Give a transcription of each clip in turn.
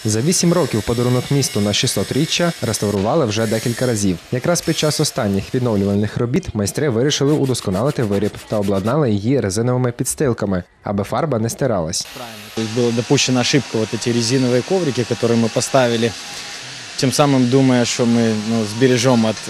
За 8 років подарунок місту на 600-річчя реставрували вже декілька разів. Якраз під час останніх відновлювальних робіт майстри вирішили удосконалити виріб та обладнали її резиновими підстилками, аби фарба не стиралась. Была допущена ошибка, вот эти резиновые коврики, которые мы поставили, тем самым думая, что мы сбережем от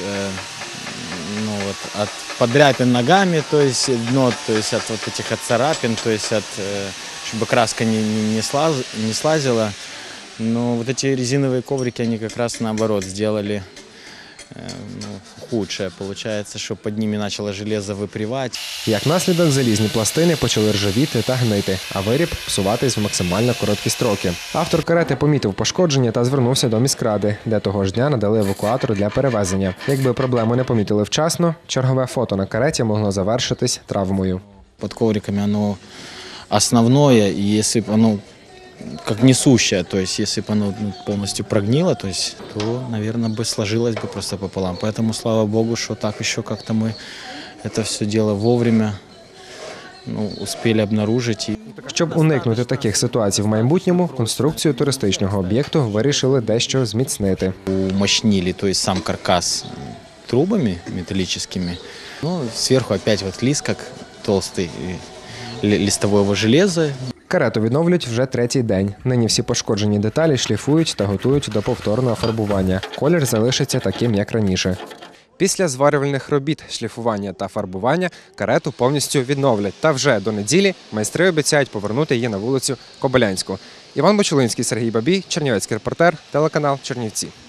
подряпин ногами, то есть дно, то есть от вот этих от царапин, то есть чтобы краска не слазила. Но вот эти резиновые коврики, они как раз наоборот сделали худшее. Получается, что под ними начало железо выпривать. Як наслідок, залізні пластини почали ржавіти та гнити, а виріб псуватись в максимально короткі строки. Автор карети помітив пошкодження та звернувся до міськради, де того ж дня надали евакуатор для перевезення. Якби проблему не помітили вчасно, чергове фото на кареті могло завершитись травмою. Под ковриками оно основное, и если бы оно как несущее, то есть если бы оно полностью прогнило, то, наверное, бы сложилось бы просто пополам. Поэтому, слава Богу, что так еще как-то мы это все дело вовремя успели обнаружить. Щоб уникнути таких ситуацій в майбутньому, конструкцію туристичного об'єкту вирішили дещо зміцнити. Умощнили, то есть сам каркас трубами металлическими. Сверху опять вот лист, как толстый листового железа. Карету відновлюють вже третій день. Нині всі пошкоджені деталі шліфують та готують до повторного фарбування. Колір залишиться таким, як раніше. Після зварювальних робіт, шліфування та фарбування карету повністю відновлять. Та вже до неділі майстри обіцяють повернути її на вулицю Кобилянську. Іван Бочулинський, Сергій Бабій, Чернівецький репортер, телеканал Чернівці.